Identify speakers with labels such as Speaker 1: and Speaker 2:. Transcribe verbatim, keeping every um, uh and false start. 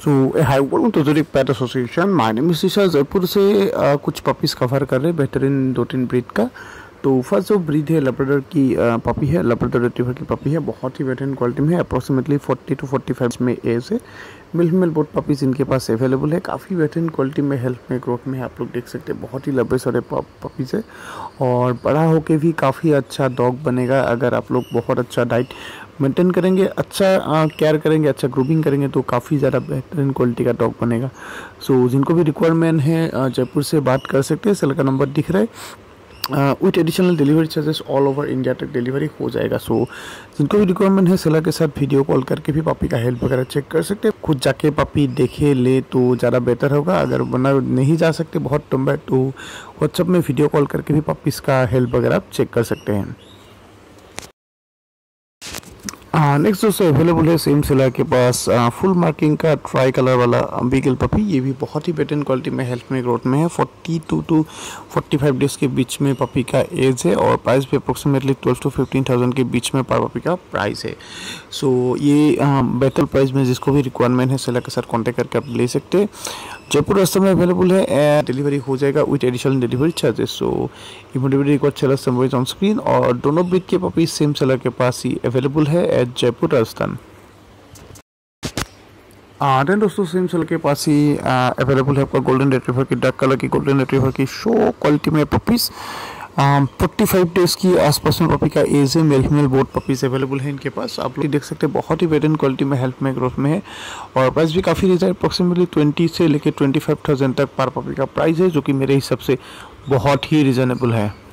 Speaker 1: So hi welcome to Zurich Pet Association. My name is Shisha. Jaipur से uh, कुछ puppies cover कर रहे हैं बेहतरीन दो तीन ब्रीड का। तो फर्स्ट जो ब्रीड है लैब्राडोर की पपी है, लैब्राडोर रिट्रीवर की पपी है, बहुत ही बेहतरीन क्वालिटी में है। Approximately forty to forty five में एज है। मिल फीमेल बोथ पपीज़ इनके पास अवेलेबल है। काफ़ी बेहतरीन क्वालिटी में, हेल्थ में, ग्रोथ में है। आप लोग देख सकते हैं बहुत ही लंबे सारे पपीज़ है और बड़ा होके भी काफ़ी अच्छा डॉग बनेगा अगर आप लोग बहुत अच्छा डाइट मेंटेन करेंगे, अच्छा केयर करेंगे, अच्छा ग्रूमिंग करेंगे तो काफ़ी ज़्यादा बेहतरीन क्वालिटी का डॉग बनेगा। सो so, जिनको भी रिक्वायरमेंट है जयपुर से बात कर सकते हैं। सेल का नंबर दिख रहा है। With additional delivery charges all over India तक डिलीवरी हो जाएगा। सो so, जिनको भी रिक्वायरमेंट है सेलर के साथ वीडियो कॉल करके भी पपी का हेल्थ वगैरह चेक कर सकते हैं। खुद जाके पपी देखे ले तो ज़्यादा बेहतर होगा। अगर बना नहीं जा सकते बहुत लंबा तो व्हाट्सअप में वीडियो कॉल करके भी पपीज़ का हेल्थ वगैरह चेक कर सकते हैं। नेक्स्ट दोस्तों अवेलेबल है सेम सेलर के पास फुल मार्किंग का ट्राई कलर वाला बीगल पपी। ये भी बहुत ही बेहतरीन क्वालिटी में, हेल्थ में, ग्रोथ में है। Forty two to forty five days के बीच में पपी का एज है और प्राइस भी approximately twelve to fifteen thousand के बीच में पर पपी का प्राइस है। सो so, ये बेहतर प्राइस में जिसको भी रिक्वायरमेंट है सेलर के साथ कॉन्टेक्ट करके आप ले सकते हैं। जयपुर रास्ते में अवेलेबल है, डिलीवरी हो जाएगा with additional delivery charges. So delivery record seller संबोधित ऑन स्क्रीन और दोनों ब्रीड के पपी सेम सेलर के पास ही अवेलेबल है एट जयपुर राजस्थान। देन दोस्तों सेम सेलर के पास ही अवेलेबल है आपका गोल्डन रिट्रीवर की, डार्क कलर की गोल्डन रिट्रीवर की शो क्वालिटी में पपीज़। फोर्टी फाइव डेज़ की आसपास में पपी का एज है। Male female both puppies available है इनके पास। आप लोग देख सकते हैं बहुत ही बेहतरीन क्वालिटी में, हेल्थ में, ग्रोथ में है और प्राइस भी काफ़ी रहता है। अप्रोक्सीमेटली ट्वेंटी से लेकर ट्वेंटी फाइव थाउजेंड तक पर पपी का प्राइस है, जो कि मेरे हिसाब से बहुत ही रिजनेबल है।